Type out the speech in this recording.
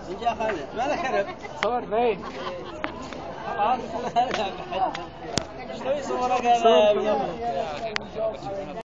جا خالد ما ذكرت صور باين خلاص شلون يصورك هذا